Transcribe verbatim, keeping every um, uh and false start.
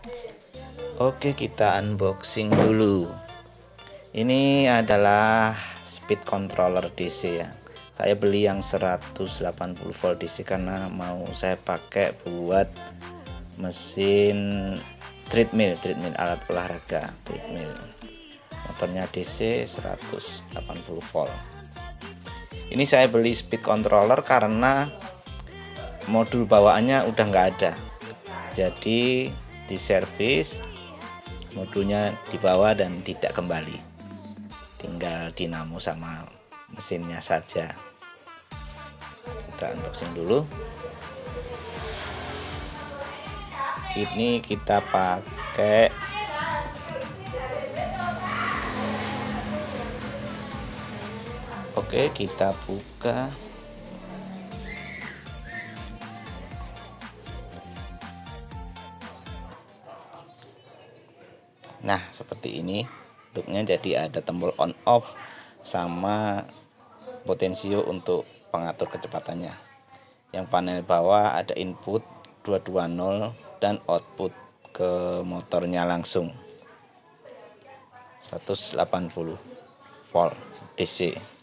Oke, kita unboxing dulu. Ini adalah speed controller D C ya. Saya beli yang seratus delapan puluh volt D C karena mau saya pakai buat mesin treadmill, treadmill alat olahraga, treadmill. Motornya D C seratus delapan puluh volt. Ini saya beli speed controller karena modul bawaannya udah nggak ada. Jadi di servis modulnya dibawa dan tidak kembali, tinggal dinamo sama mesinnya saja. Kita unboxing dulu. Ini kita pakai oke, kita buka. Nah, seperti ini bentuknya. Jadi ada tombol on off sama potensio untuk pengatur kecepatannya. Yang panel bawah ada input dua dua nol dan output ke motornya langsung seratus delapan puluh volt D C.